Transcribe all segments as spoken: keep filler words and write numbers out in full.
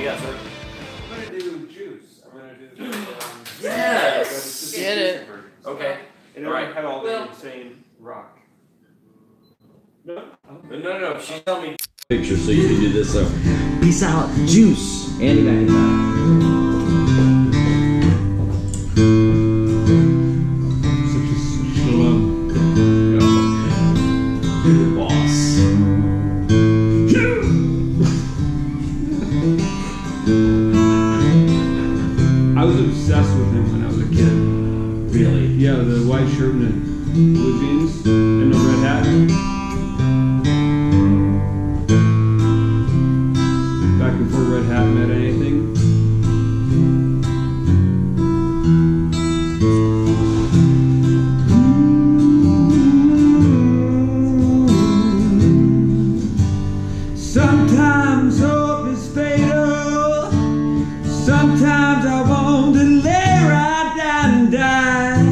do you got, sir? I'm gonna do juice. I'm gonna do the, um, yes! Get it. Okay. And All it right. won't have all Well, the same rock. No? No, no, no. She's telling me. Picture so you can do this. So, peace out, juice. Andy Macintyre. I was obsessed with him when I was a kid. Really? Yeah, the white shirt and the blue jeans and the red hat. Back before red hat meant anything. Sometimes hope is fatal. Sometimes I want to lay right down and die.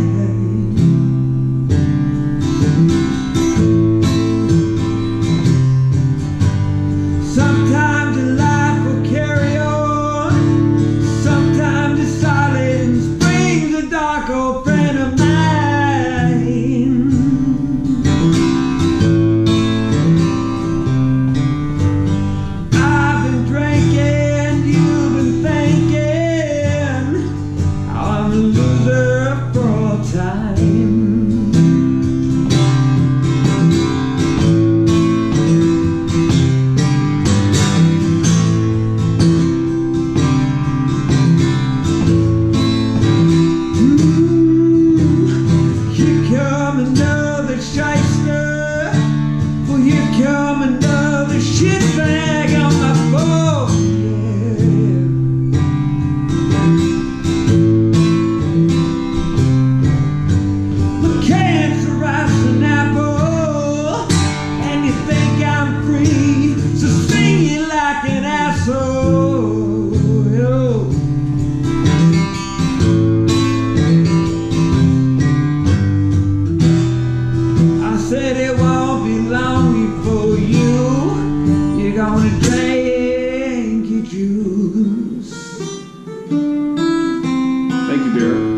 Sometimes your life will carry on. Sometimes the silence brings a dark old friend of mine. I've been drinking, you've been thinking I'm a loser for all time. Shyster, well, here come another shitbag on my phone. Yeah. Look, cancer, rice, and apple, and you think I'm free, so sing it like an asshole. Said it won't be long before you, you're gonna drink your juice. Thank you, Vera.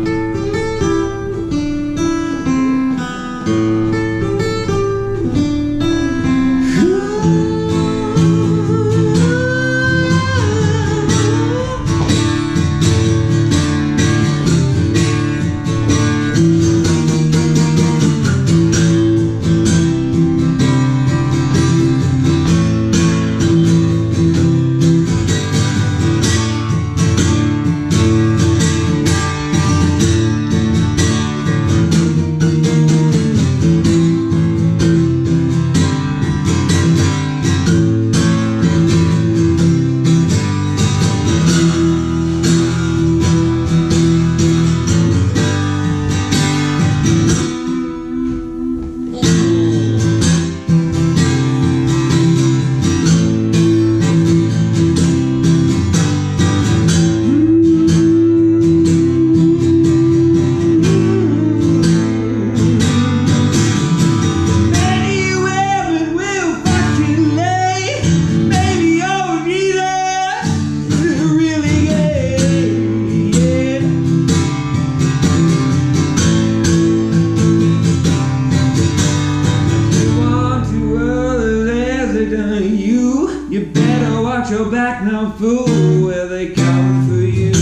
You better watch your back now, fool, where they come for you.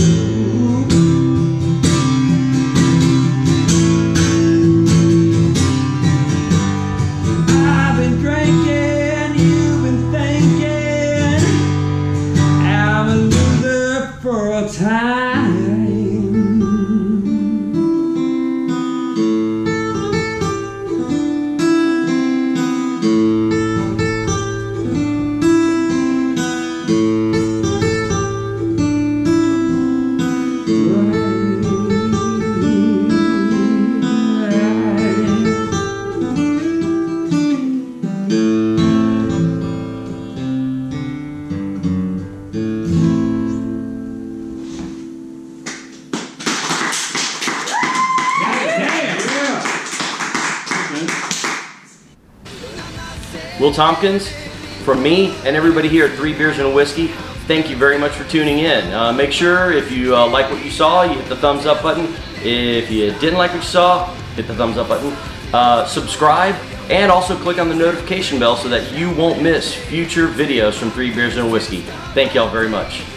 I've been drinking, you've been thinking I'm a loser for a time. Will Tompkins, from me and everybody here at Three Beers and a Whiskey, thank you very much for tuning in. Uh, make sure if you uh, like what you saw, you hit the thumbs up button. If you didn't like what you saw, hit the thumbs up button. Uh, subscribe, and also click on the notification bell so that you won't miss future videos from Three Beers and a Whiskey. Thank y'all very much.